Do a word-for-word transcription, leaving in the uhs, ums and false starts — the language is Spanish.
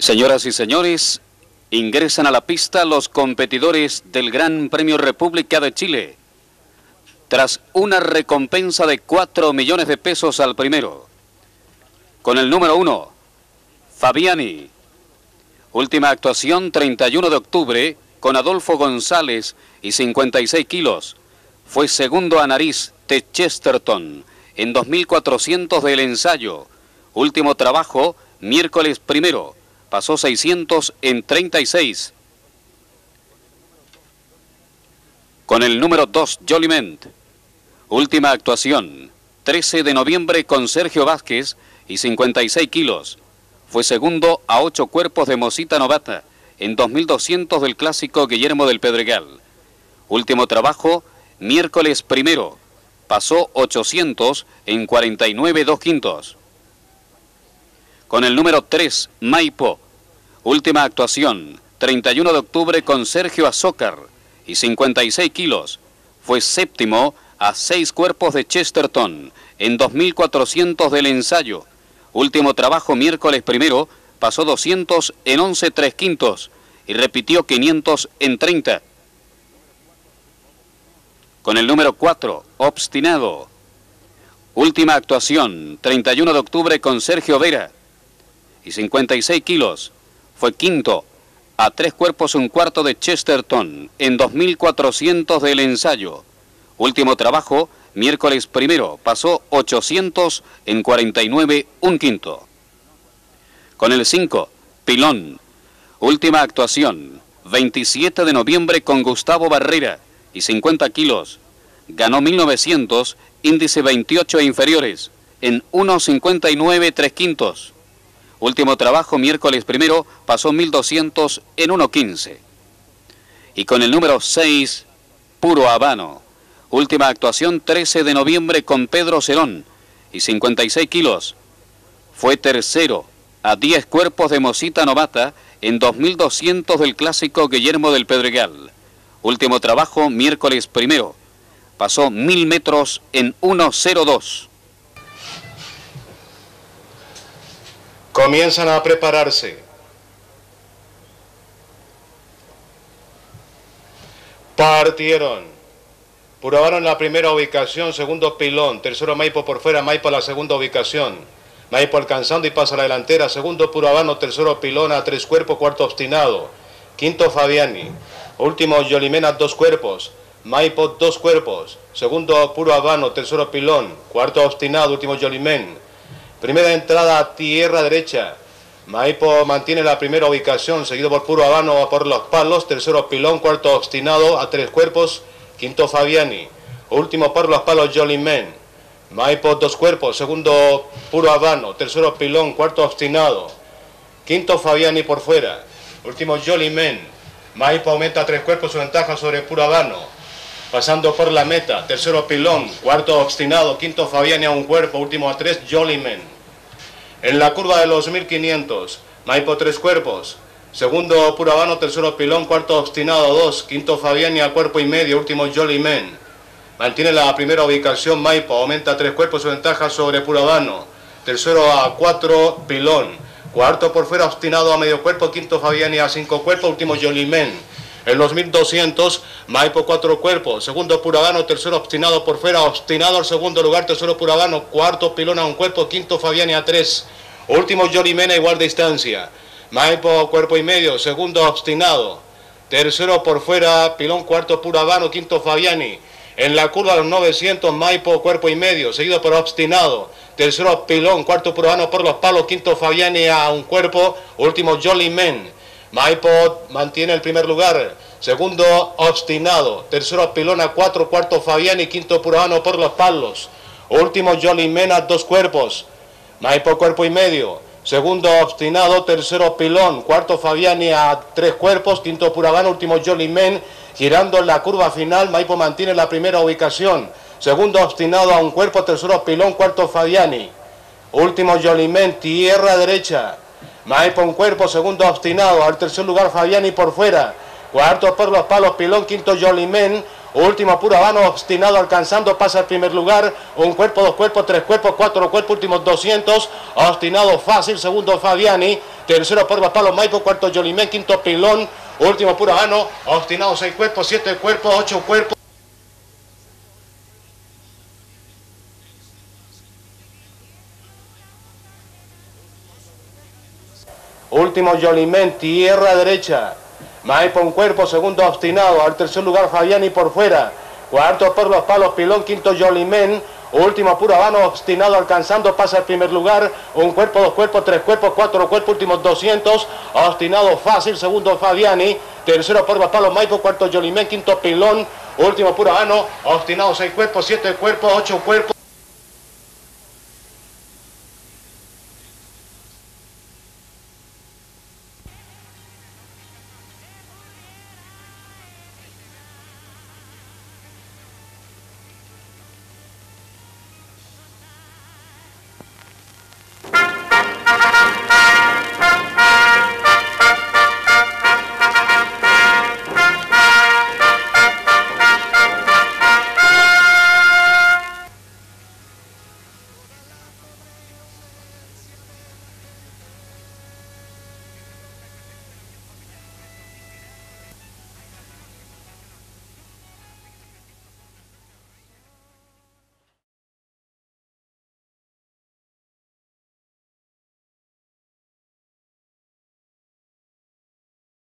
Señoras y señores, ingresan a la pista los competidores del Gran Premio República de Chile. Tras una recompensa de cuatro millones de pesos al primero. Con el número uno, Fabiani. Última actuación treinta y uno de octubre con Adolfo González y cincuenta y seis kilos. Fue segundo a nariz de Chesterton en dos mil cuatrocientos del ensayo. Último trabajo, miércoles primero. Pasó seiscientos en treinta y seis. Con el número dos, Joliment. Última actuación, trece de noviembre con Sergio Vázquez y cincuenta y seis kilos. Fue segundo a ocho cuerpos de Mosita Novata en dos mil doscientos del clásico Guillermo del Pedregal. Último trabajo, miércoles primero. Pasó ochocientos en cuarenta y nueve dos quintos. Con el número tres, Maipo. Última actuación, treinta y uno de octubre con Sergio Azócar y cincuenta y seis kilos. Fue séptimo a seis cuerpos de Chesterton en dos mil cuatrocientos del ensayo. Último trabajo, miércoles primero, pasó doscientos en once tres quintos y repitió quinientos en treinta. Con el número cuatro, Obstinado. Última actuación, treinta y uno de octubre con Sergio Vera y cincuenta y seis kilos. Fue quinto a tres cuerpos un cuarto de Chesterton en dos mil cuatrocientos del ensayo. Último trabajo, miércoles primero, pasó ochocientos en cuarenta y nueve un quinto. Con el cinco, Pilón. Última actuación, veintisiete de noviembre con Gustavo Barrera y cincuenta kilos. Ganó mil novecientos, índice veintiocho e inferiores, en uno cincuenta y nueve tres quintos. Último trabajo, miércoles primero, pasó mil doscientos en uno quince. Y con el número seis, Puro Habano. Última actuación, trece de noviembre con Pedro Cerón y cincuenta y seis kilos. Fue tercero a diez cuerpos de Mosita Novata en dos mil doscientos del clásico Guillermo del Pedregal. Último trabajo, miércoles primero. Pasó mil metros en uno cero dos. Comienzan a prepararse. Partieron. Puro Habano en la primera ubicación, segundo Pilón, tercero Maipo por fuera, Maipo a la segunda ubicación. Maipo alcanzando y pasa a la delantera, segundo Puro Habano, tercero Pilón a tres cuerpos, cuarto Obstinado. Quinto Fabiani, último Yolimena dos cuerpos, Maipo dos cuerpos, segundo Puro Habano, tercero Pilón, cuarto Obstinado, último Yolimen. Primera entrada a tierra derecha. Maipo mantiene la primera ubicación, seguido por Puro Habano por los palos. Tercero Pilón, cuarto Obstinado a tres cuerpos. Quinto Fabiani. Último por los palos Jolimen. Maipo dos cuerpos, segundo Puro Habano. Tercero Pilón, cuarto Obstinado. Quinto Fabiani por fuera. Último Jolimen. Maipo aumenta a tres cuerpos su ventaja sobre Puro Habano. Pasando por la meta, tercero Pilón, cuarto Obstinado, quinto Fabiani a un cuerpo, último a tres, Jolimen. En la curva de los mil quinientos, Maipo tres cuerpos, segundo Puro Habano, tercero Pilón, cuarto Obstinado dos, quinto Fabiani a cuerpo y medio, último Jolimen. Mantiene la primera ubicación Maipo, aumenta a tres cuerpos su ventaja sobre Puro Habano, tercero a cuatro Pilón, cuarto por fuera Obstinado a medio cuerpo, quinto Fabiani a cinco cuerpos, último Jolimen. En los mil doscientos, Maipo cuatro cuerpos, segundo Puro Habano, tercero Obstinado por fuera, Obstinado al segundo lugar, tercero Puro Habano, cuarto Pilón a un cuerpo, quinto Fabiani a tres, último Jolimen a igual distancia. Maipo cuerpo y medio, segundo Obstinado, tercero por fuera, Pilón, cuarto Puro Habano, quinto Fabiani. En la curva de los novecientos, Maipo cuerpo y medio, seguido por Obstinado, tercero Pilón, cuarto Puro Habano por los palos, quinto Fabiani a un cuerpo, último Jolimen. Maipo mantiene el primer lugar, segundo Obstinado, tercero Pilón a cuatro, cuarto Fabiani, quinto Puro Habano por los palos, último Jolimen a dos cuerpos. Maipo cuerpo y medio, segundo Obstinado, tercero Pilón, cuarto Fabiani a tres cuerpos, quinto Puro Habano, último Jolimen. Girando en la curva final, Maipo mantiene la primera ubicación, segundo Obstinado a un cuerpo, tercero Pilón, cuarto Fabiani, último Jolimen, tierra derecha. Maipo un cuerpo, segundo Obstinado, al tercer lugar Fabiani por fuera, cuarto por los palos Pilón, quinto Jolimen, Último puro habano, obstinado, alcanzando, pasa al primer lugar. Un cuerpo, dos cuerpos, tres cuerpos, cuatro cuerpos, últimos doscientos. Obstinado, fácil. Segundo, Fabiani. Tercero, por Palo Maipo. Cuarto, Yolimén. Quinto, Pilón. Último puro habano, obstinado, seis cuerpos, siete cuerpos, ocho cuerpos. Último, Yolimén, tierra derecha. Maipo un cuerpo, segundo obstinado, al tercer lugar Fabiani por fuera, cuarto por los palos Pilón, quinto Yolimén, último puro habano, obstinado, alcanzando, pasa al primer lugar, un cuerpo, dos cuerpos, tres cuerpos, cuatro cuerpos, últimos doscientos, obstinado fácil, segundo Fabiani, tercero por los palos Maipo, cuarto Yolimén, quinto Pilón, último puro habano, obstinado, seis cuerpos, siete cuerpos, ocho cuerpos.